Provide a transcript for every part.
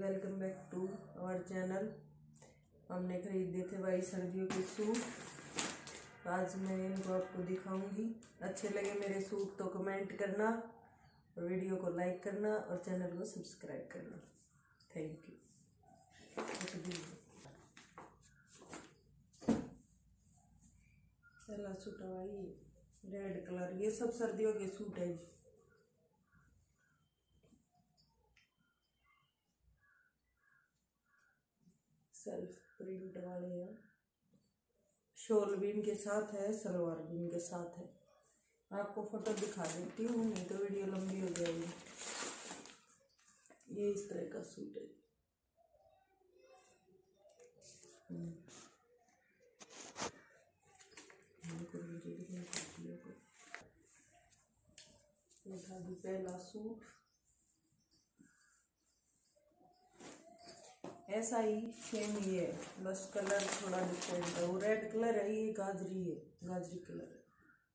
Welcome back to our channel. हमने खरीदे थे भाई सर्दियों के सूट। आज मैं इनको आपको दिखाऊंगी। अच्छे लगे मेरे सूट तो कमेंट करना और वीडियो को लाइक करना और चैनल को सब्सक्राइब करना। Thank you. पहला सूट है भाई रेड कलर, ये सब सर्दियों के सूट है जी। सेल्फ प्रिंट वाले हैं, शॉल भी इनके साथ है, सलवार भी इनके साथ है। आपको फोटो दिखा देती हूँ, नहीं तो वीडियो लंबी हो जाएगी। ये इस तरह का सूट है। ये था जी पहला सूट, ऐसा ही सेम ही है, बस कलर थोड़ा डिफरेंट है। वो रेड कलर है, ये गाजरी है, गाजरी कलर है।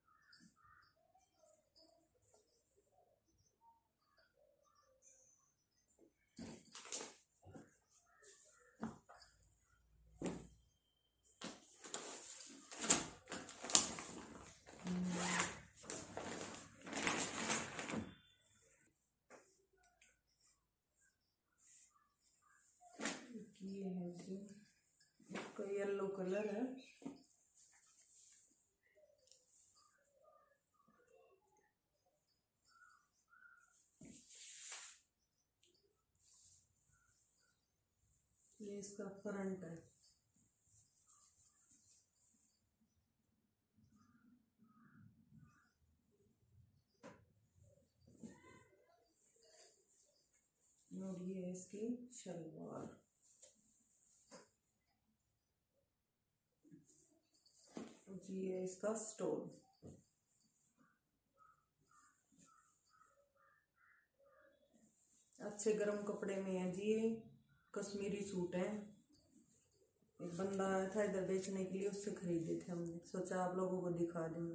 ये है जी, इसका येलो कलर है। ये इसका फ्रंट है। और ये है इसकी शलवार। जी है इसका स्टोन। अच्छे गर्म कपड़े में है जी, ये कश्मीरी सूट है। एक बंदा आया था इधर बेचने के लिए, उससे खरीदे थे हमने, सोचा आप लोगों को दिखा देंगे।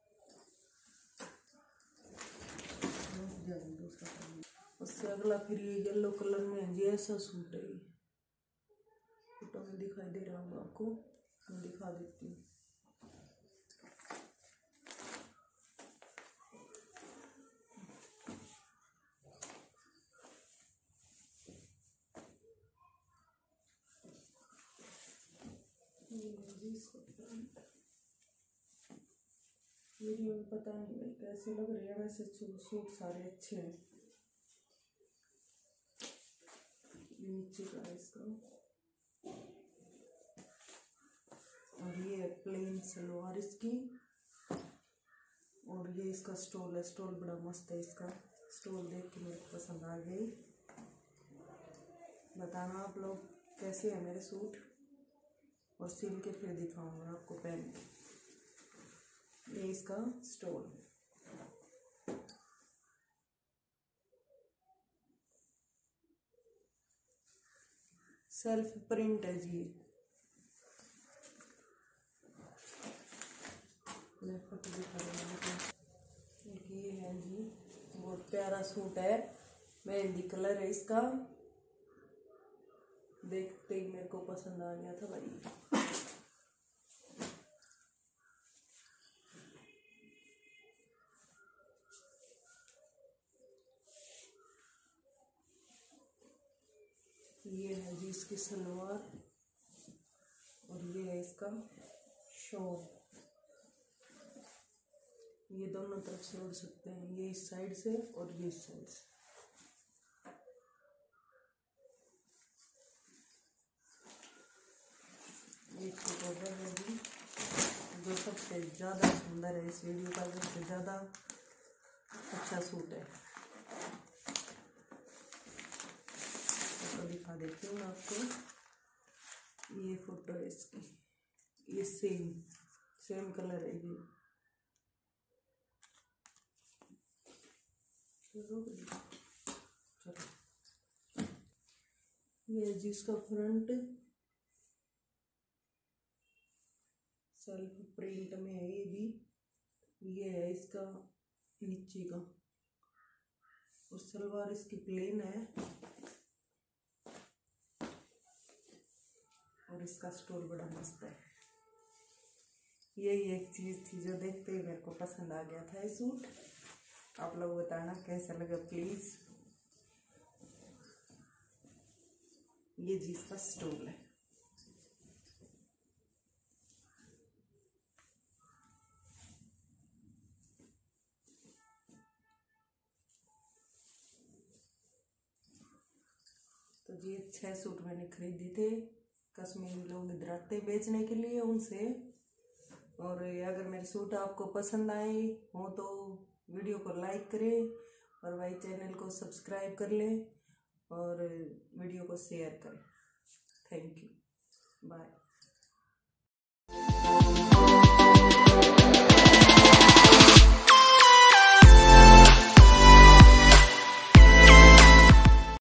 उससे अगला फिर ये येलो कलर में है जी, ऐसा सूट है। ये फोटो में दिखाई दे रहा होगा आपको, मैं दिखा देती हूँ। वीडियो में पता नहीं भाई कैसे लग रहे हैं, वैसे सूट सारे अच्छे हैं। नीचे का इसका, और ये है प्लेन सलवार इसकी, और ये इसका स्टोल है। स्टोल बड़ा मस्त है इसका, स्टोल देख के मेरे को पसंद आ गई। बताना आप लोग कैसे है मेरे सूट, और सिल के फिर दिखाऊंगा आपको पहन के। ये इसका स्टोल, सेल्फ प्रिंट है जी। मैं फोटो दिखा रही हूँ। ये है जी, बहुत प्यारा सूट है, मेहंदी कलर है इसका। देखते ही मेरे को पसंद आ गया था भाई। ये है जी इसकी सलवार, और ये है इसका शॉल। ये दोनों तरफ से ओढ़ सकते हैं, ये इस साइड से और ये इस साइड से। ये सूट ऑर्डर है जी, जो सबसे ज़्यादा सुंदर है इस वीडियो का, सबसे ज़्यादा अच्छा सूट है। तो दिखा देती हूँ आपको। ये फोटो है इसकी, ये सेम कलर है ये। चलो ये जिसका फ्रंट सेल्फ प्रिंट में है, ये भी ये है इसका नीचे का, और सलवार इसकी प्लेन है। और इसका स्टोल बड़ा मस्त है। यही एक चीज़ थी जो देखते ही मेरे को पसंद आ गया था ये सूट। आप लोग बताना कैसा लगा प्लीज़। ये जी इसका स्टोल है। तो ये 6 सूट मैंने खरीदे थे। कश्मीरी लोग इधर आते बेचने के लिए उनसे। और अगर मेरे सूट आपको पसंद आए हो तो वीडियो को लाइक करें और भाई चैनल को सब्सक्राइब कर लें और वीडियो को शेयर करें। Thank you, bye.